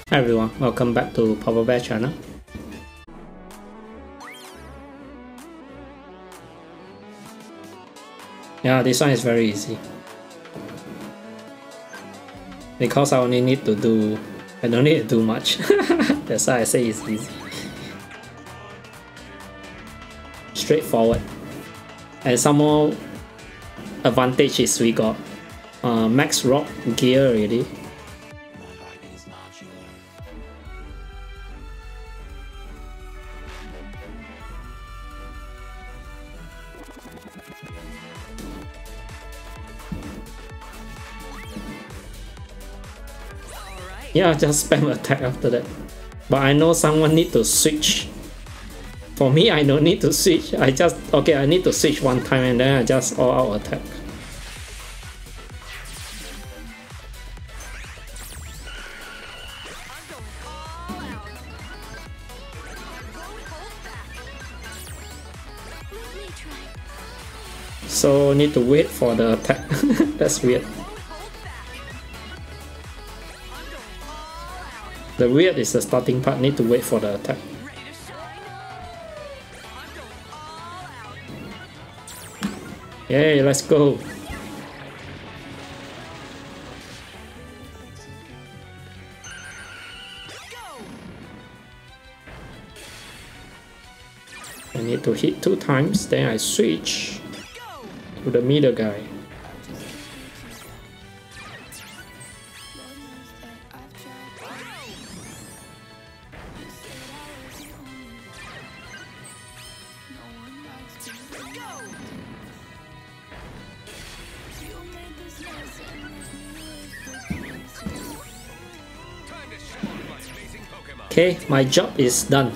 Hi everyone, welcome back to Power Bear channel. Yeah, this one is very easy. Because I only need to do... I don't need to do much. That's why I say it's easy. Straightforward. And some more advantage is we got max rock gear already. Yeah, just spam attack after that. But I know someone need to switch. For me, I don't need to switch. I need to switch one time and then I just all out attack. So need to wait for the attack. That's weird. The weird is the starting part, need to wait for the attack. Yay, let's go! I need to hit 2 times, then I switch to the middle guy. Okay, my job is done.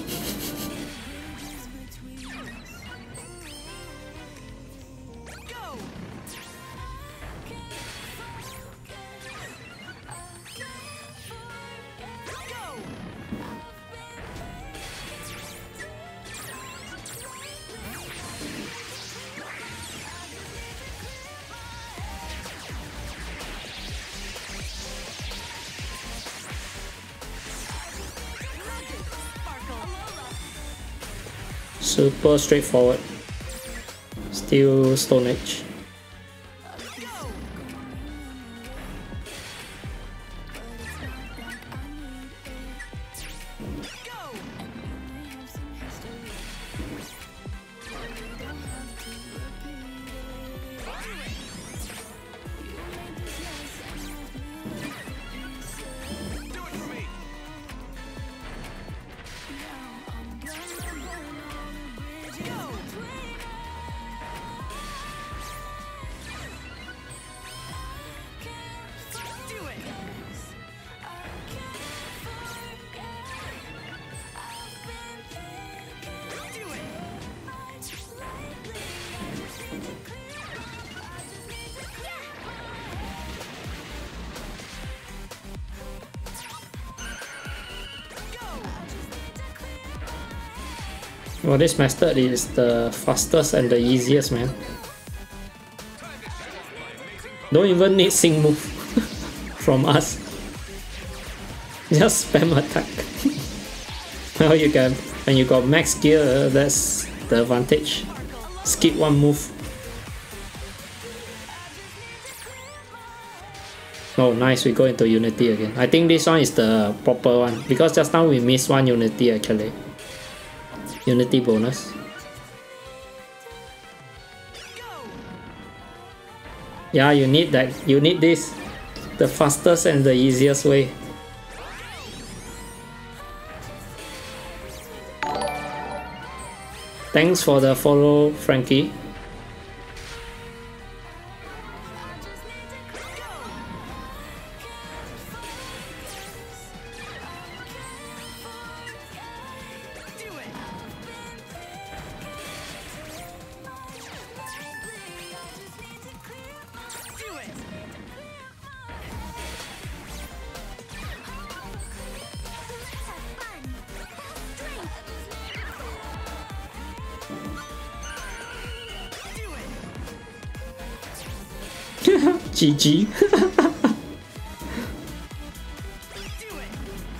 Super straightforward. Still Stone Age. Well, this method is the fastest and the easiest, man. Don't even need sync move from us. Just spam attack. Well, you can, when you got max gear, that's the advantage. Skip one move. Oh, nice, we go into Unity again. I think this one is the proper one, because just now we missed one Unity actually. Unity bonus. Yeah, you need that. You need this. The fastest and the easiest way. Thanks for the follow, Frankie. GG.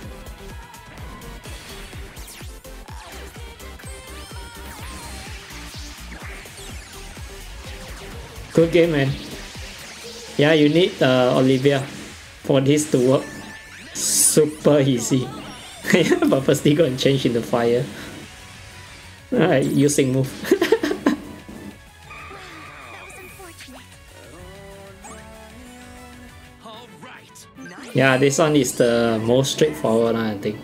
Good game, man. Yeah, you need Olivia for this to work. Super easy. But first go and change into fire. Using move. Yeah, this one is the most straightforward, I think.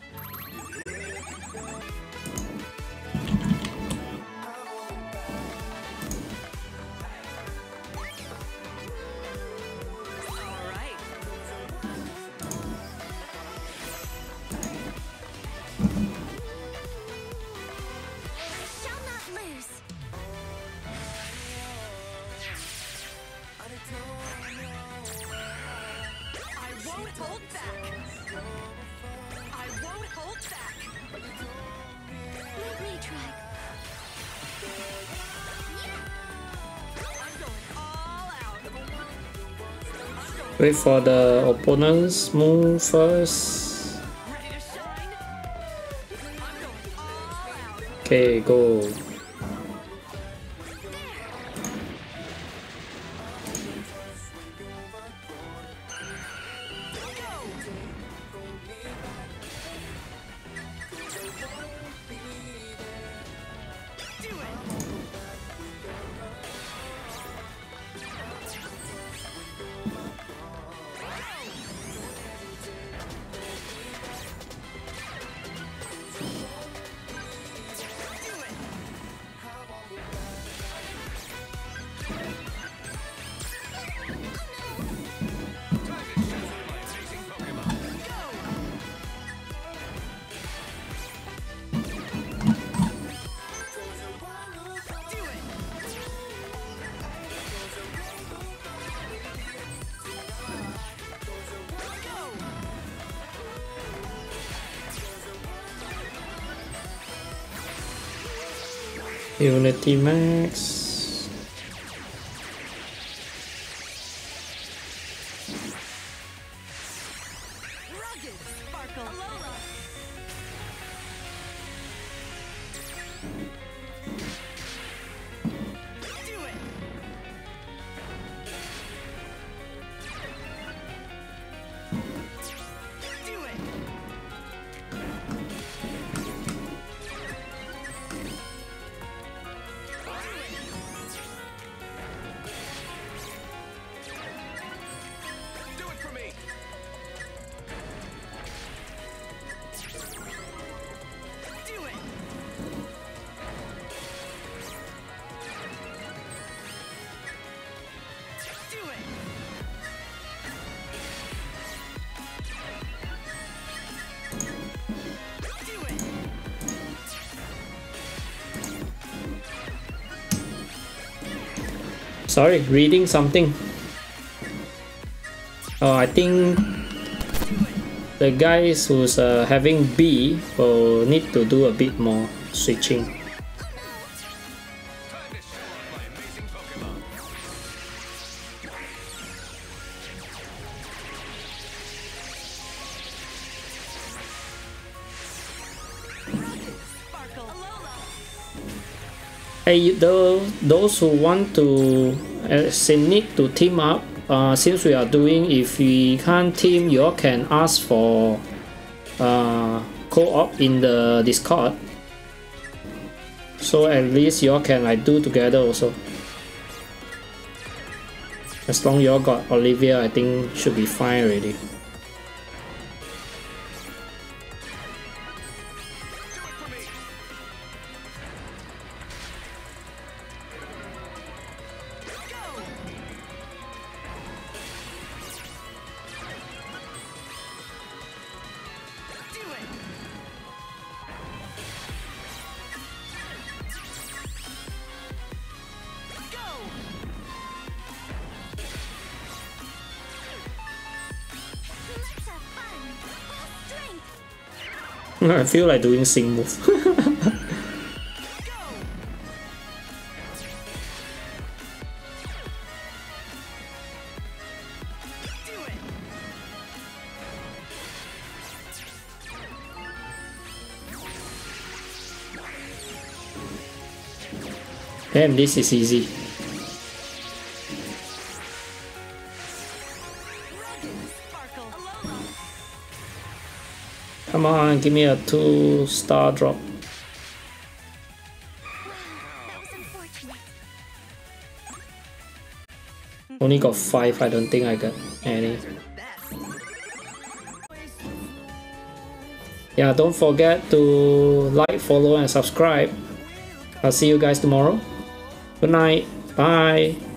Wait for the opponent's move first. Okay, go. Unity Max. Sorry, reading something. Oh, I think the guys who's having B will need to do a bit more switching. Hey, those who want to need to team up, since we are doing, if we can't team, you all can ask for co-op in the Discord, so at least you all can like do together also. As long you all got Olivia, I think should be fine already. I feel like doing sing move. Damn, this is easy. Come on, give me a 2-star drop. Only got 5, I don't think I got any. Yeah, don't forget to like, follow and subscribe. I'll see you guys tomorrow. Good night. Bye.